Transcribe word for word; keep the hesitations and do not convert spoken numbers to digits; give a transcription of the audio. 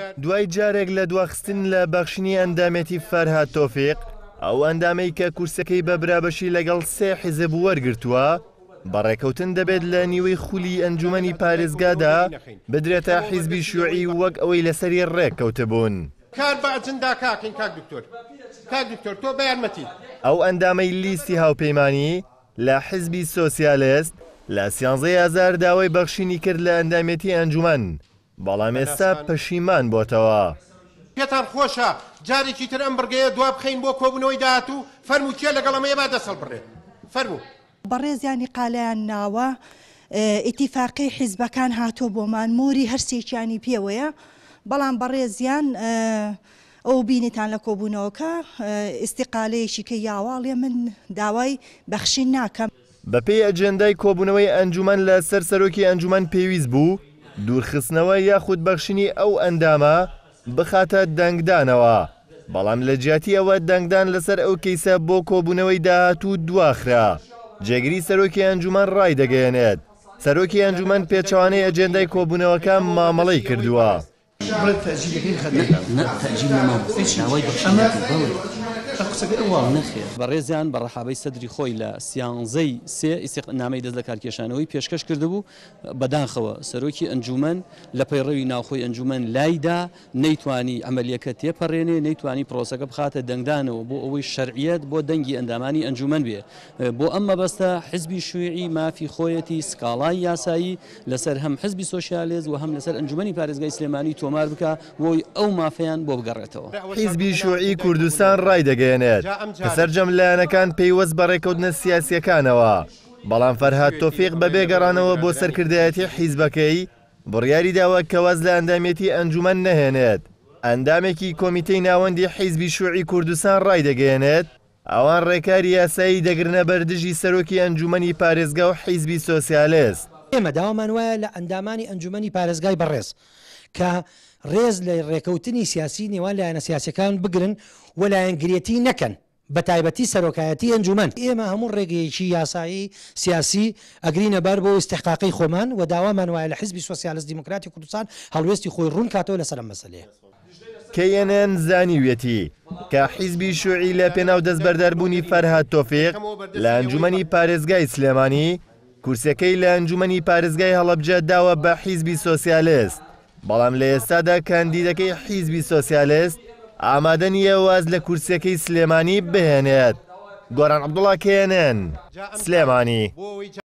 دوای جارێک لە دواخستن لە بەخشنی ئەندامەتی فەرهاد تۆفیق، ئەو ئەندامەی کە کورسەکەی بە برابەشی لەگەڵ سێ حیزب وەرگرتووە، بەڕێکەوتن دەبێت لە نیوەی خولی ئەنجومەنی پارێزگادا بدرێتە حیزبی شیوعی وەک ئەوەی لەسەری ڕێککەوتبوون. کار بە ئەجندا کاکەین کاک دکتۆر. کاک دکتۆر تۆ بە یارمەتی. ئەو ئەندامەی لیستی هاوپەیمانی لە حیزبی سۆسیالیست لە سیانزەی هەزار داوای بەخشینی کرد لە ئەندامەتی ئەنجومەن، بەڵام ئێستا پەشیمان بۆتەوە. پێتان خۆشە جارێکی تر ئەم بڕگەیە دوا بخەین بۆ کۆبوونەوەی داهاتوو، فەرمووتیە لەگەڵەمەیە با دەسەڵ بڕێ. فەرموو. بەڕێزیانی قالیان ناوە ئیتیفاقی حیزبەکان هاتۆ بۆمان موری هەرسێکیانی پێوەیە، بەڵام بەڕێزیان ئەو بینیتان لە کۆبوونەوەکە ئیستیقالەیەکی کە یاواڵێ من داوای بەخشین ناکەم. بەپێی ئەجێندای کۆبوونەوەی ئەنجومەن لە سەر سەرۆکی ئەنجومەن پێویست بوو دوورخستنەوە یاخود بەخشینی ئەو ئەندامە بخاتە دەنگدانەوە، بەڵام لە جیاتی ئەوە دەنگدان لەسەر ئەو کەیسە بۆ کۆبوونەوەی داهاتوو دواخرا. جێگیری سەرۆکی ئەنجومەن ڕای دەگەیەنێت سەرۆکی ئەنجومەن پێچەوانەی ئەجێندای کۆبوونەوەکە مامەڵەی کردووە. بەڕێزیان بە ڕەحابەی سەدری خۆی لە سیانزەی سێ ئیستیقنامەی دەست لە کارکێشانەوەی پێشکەش کردبوو بەدانخەوە سەرۆکی ئەنجومەن لە پەیڕەوی ناوخۆی ئەنجومەن لایدا نەیتوانی ئەمەلیەکە تێپەڕێنێ، نەیتوانی پرۆسەکە بخاتە دەنگدانەوە بۆ ئەوەی شەرعیەت بۆ دەنگی ئەندامانی ئەنجومەن بێ. بۆ ئەم مەبەستە حیزبی شیوعی مافی خۆیەتی سکاڵای یاسایی لەسەر هەم حیزبی سۆشیالیست و هەم لەسەر ئەنجومەنی پارێزگای سلێمانی تۆمار بکە بۆی ئەو مافەیان بۆ بگەڕێتەوە. حیزبی شیوعی کوردستان ڕای دەگەیەنێت کە سەرجەم لایەنەکان پەیوەست بە ڕێکەوتنە سیاسیەکانەوە، بەڵام فەرهاد تۆفیق بە بێگەڕانەوە بۆ سەرکردایەتی حیزبەکەی بڕیاری داوە کە واز لە ئەندامەتی ئەنجومەن نەهێنێت. ئەندامێکی کۆمیتەی ناوەندی حیزبی شیوعی کوردستان ڕای دەگەیەنێت ئەوان ڕێکاری یاسایی دەگرنە بەردژی سەرۆکی ئەنجومەنی پارێزگا و حیزبی سۆسیالیست. ئێمە داوامان وایە لە ئەندامانی ئەنجومەنی پارێزگای بەڕێز کە ڕێز لە ڕێکەوتنی سیاسی نێوان لایەنە سیاسیەکان بگرن و لایەنگرێتی نەکەن، بە تایبەتی سەرۆکایەتی ئەنجومەن. ئێمە هەموو ڕێگەیەکی یاسایی سیاسی ئەگرینە بەر بۆ استحقاقی خۆمان و داوامان وایە لە حیزبی سۆسیالیست دیموکراتی کوردستان هەڵوێستی خۆی ڕوون کاتەوە لەسەر ئەم مەسەلەیە. کێنێن زانیوێتی کە حیزبی شیوعی لە پێناو دەستبەرداربوونی فەرهاد تۆفیق لە ئەنجومەنی پارێزگای سلێمانی کورسەکەی لە ئەنجومەنی پارێزگای هەڵەبجە داوە بە حیزبی سۆسیالیست، بەڵام لە ئێستادا کاندیدەکەی حیزبی سۆسیالیست ئامادە نییە واز لە کورسەکەی سلێمانی بهێنێت. گۆران عەبدوڵڵا، کێنێن سلێمانی.